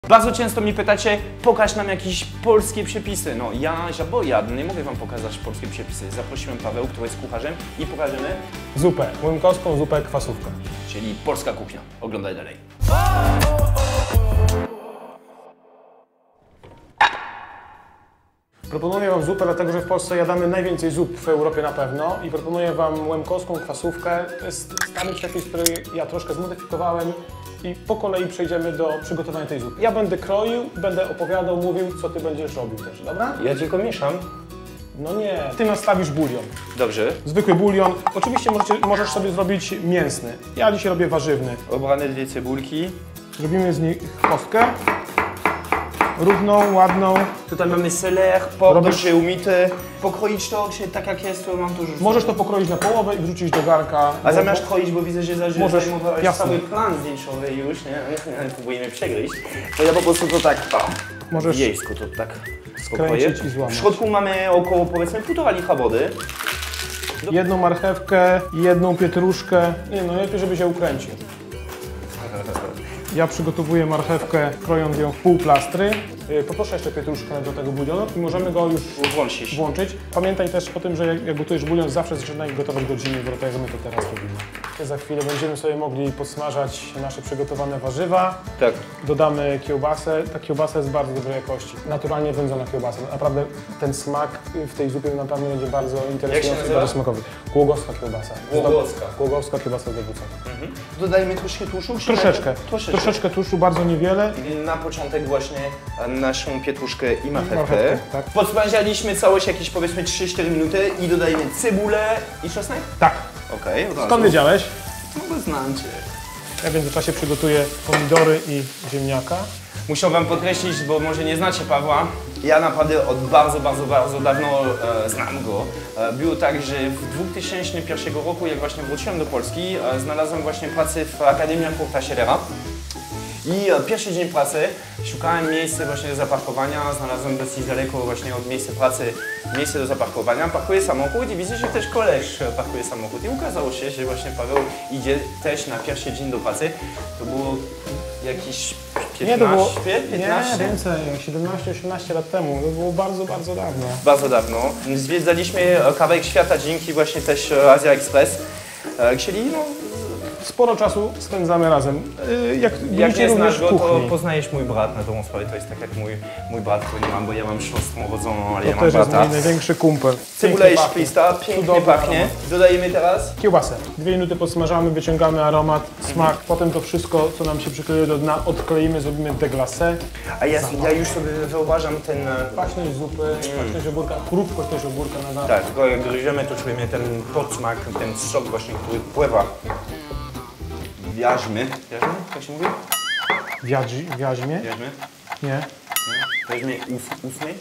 Bardzo często mi pytacie, pokaż nam jakieś polskie przepisy. No ja nie mogę wam pokazać polskie przepisy. Zaprosiłem Paweł, który jest kucharzem i pokażemy zupę łemkowską, zupę kwasówkę. Czyli polska kuchnia. Oglądaj dalej. Proponuję wam zupę, dlatego że w Polsce jadamy najwięcej zup w Europie na pewno i proponuję wam łemkowską kwasówkę. To jest stary przepis, który ja troszkę zmodyfikowałem i po kolei przejdziemy do przygotowania tej zupy. Ja będę kroił, będę opowiadał, mówił, co ty będziesz robił też, dobra? Ja tylko mieszam. No nie, ty nastawisz bulion. Dobrze. Zwykły bulion. Oczywiście możesz sobie zrobić mięsny. Ja dzisiaj robię warzywny. Obrane 2 cebulki. Zrobimy z nich kostkę. Równą, ładną. Tutaj mamy seler, por dobrze umyty. Pokroić to, czy tak jak jest, to mam to rzucić. Możesz to pokroić na połowę i wrzucić do garnka. A zamiast kroić, bo widzę, że zajmowałeś cały jasne. plan zdjęciowy już, nie? Próbujemy przegryźć. To ja po prostu to tak, możesz wiejsko to tak skręcić i złamać. W środku mamy około, powiedzmy, 1,5 litra wody. Jedną marchewkę, jedną pietruszkę. Nie no, lepiej, żeby się ukręcił. Ja przygotowuję marchewkę, krojąc ją w pół plastry. Poproszę jeszcze pietruszkę do tego bulionu i możemy go już włączyć. Pamiętaj też o tym, że jak gotujesz bulion, zawsze zaczynaj gotować go zimnie, bo my to teraz robimy. Za chwilę będziemy sobie mogli podsmażać nasze przygotowane warzywa. Tak. Dodamy kiełbasę. Ta kiełbasa jest bardzo dobrej jakości. Naturalnie wędzona kiełbasa. Naprawdę ten smak w tej zupie naprawdę będzie bardzo interesujący i bardzo smakowy. Głogowska kiełbasa. Głogowska kiełbasa z Dewuca. Dodajemy troszkę tłuszczu? Troszeczkę tłuszczu, bardzo niewiele. Na początek właśnie naszą pietruszkę i marchewkę. Tak. Podsmażaliśmy całość jakieś powiedzmy 3-4 minuty i dodajemy cebulę i czosnek? Tak. Okej, od razu. Skąd wiedziałeś? No bo znam Cię. Ja w międzyczasie przygotuję pomidory i ziemniaka. Muszę wam podkreślić, bo może nie znacie Pawła. Ja naprawdę od bardzo dawno znam go. Było tak, że w 2001 roku, jak właśnie wróciłem do Polski, znalazłem właśnie pracę w Akademii Kurta Schillera. I pierwszy dzień pracy szukałem miejsca właśnie do zaparkowania, znalazłem dosyć daleko właśnie od miejsca pracy miejsce do zaparkowania, parkuję samochód i widzę, że też koleś parkuje samochód i okazało się, że właśnie Paweł idzie też na pierwszy dzień do pracy. To było jakieś 15? Nie, więcej, 17-18 lat temu, to było bardzo dawno. Bardzo dawno. Zwiedzaliśmy kawałek świata dzięki właśnie też Asia Express, czyli no, sporo czasu spędzamy razem. Jak nie znasz go, to poznajesz mój brat na tą sprawę. To jest tak jak mój brat, którego nie mam, bo ja mam siostrę rodzoną, ale ja mam brata. To też jest mój największy kumpel. Cebula jest szklista, pięknie pachnie. Dodajemy teraz kiełbasę. 2 minuty podsmażamy, wyciągamy aromat, smak. Potem to wszystko, co nam się przykleje do dna, odkleimy, zrobimy deglace. A ja już sobie zauważam ten... Kwaśność zupy, kwaśność ogórka, chrupkość też ogórka na. Tak, tylko jak gryziemy, to czujemy ten podsmak, ten sok właśnie, który pływa. Wiaźmy. Wiaźmy? Jak się mówi? Wiaźmie? Wiaźmy? Nie. Weźmie ustnej?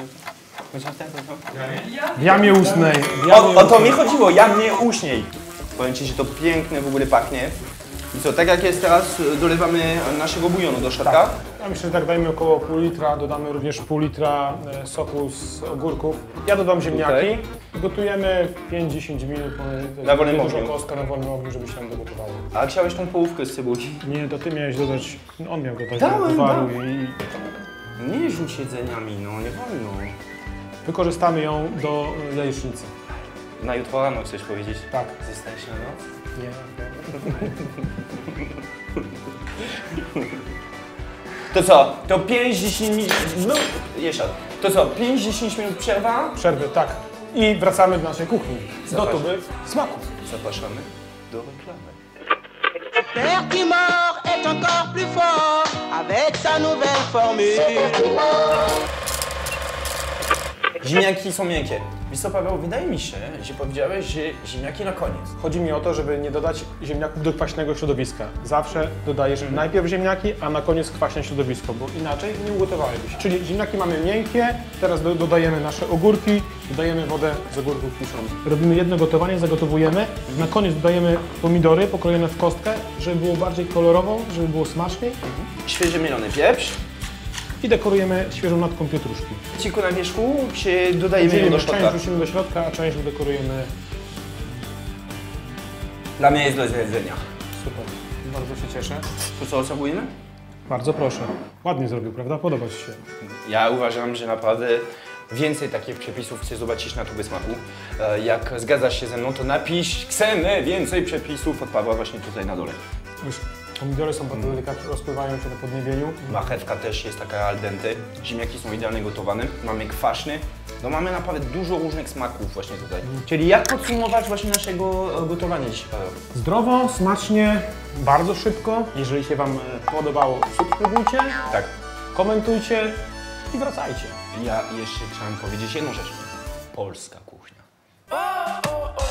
W jamie ustnej. O to mi chodziło, jamie uśniej. Powiem Ci, że to pięknie w ogóle pachnie. I co, tak jak jest teraz, dolewamy naszego bulionu do środka? Tak. Ja myślę, że tak dajmy około pół litra, dodamy również pół litra soku z ogórków. Ja dodam ziemniaki i gotujemy 5-10 minut. Na wolnym ogniu. Kostka na wolnym ogniu, żeby się tam dogotowało. A chciałeś tą połówkę z cebulki? Nie, to ty miałeś dodać, on miał dodać Dałem. i... Nie rzuć jedzeniami, no nie wolno. Wykorzystamy ją do jajecznicy. Na jutro rano chcesz powiedzieć? Tak. Zostajesz na noc? Nie. To co? To 5-10 minut... No, jeszcze. To co? 5-10 minut przerwa? Przerwy, tak. I wracamy do naszej kuchni. Gotowy smaku. Zapraszamy do reklamy. Père qui mord est encore plus fort avec sa nouvelle formule. Ziemniaki są miękkie. Wiesz co, Paweł, wydaje mi się, że powiedziałeś, że ziemniaki na koniec. Chodzi mi o to, żeby nie dodać ziemniaków do kwaśnego środowiska. Zawsze dodajesz najpierw ziemniaki, a na koniec kwaśne środowisko, bo inaczej nie ugotowalibyś. Czyli ziemniaki mamy miękkie, teraz dodajemy nasze ogórki, dodajemy wodę z ogórków kiszonych. Robimy jedno gotowanie, zagotowujemy, na koniec dodajemy pomidory pokrojone w kostkę, żeby było bardziej kolorowo, żeby było smaczniej. Świeży mielony pieprz. I dekorujemy świeżą natką pietruszki. Ciku na wierzchu, czy dodajemy ją do środka? Część wrzucimy do środka, a część dekorujemy. Dla mnie jest do zjedzenia. Super, bardzo się cieszę. To co, ocałujemy? Bardzo proszę. Ładnie zrobił, prawda? Podoba Ci się. Ja uważam, że naprawdę więcej takich przepisów chcę zobaczyć na tubie smaku. Jak zgadzasz się ze mną, to napisz chcemy więcej przepisów od Pawła właśnie tutaj na dole. Już pomidory są bardzo delikatnie, rozpływają się na podniebieniu. Marchewka też jest taka al dente, ziemniaki są idealnie gotowane, mamy kwaśny, no mamy naprawdę dużo różnych smaków właśnie tutaj. Czyli jak podsumować właśnie naszego gotowania dzisiaj, Paweł? Zdrowo, smacznie, bardzo szybko. Jeżeli się Wam podobało, subskrybujcie, Tak, komentujcie i wracajcie. ja jeszcze chciałem powiedzieć jedną rzecz. Polska kuchnia.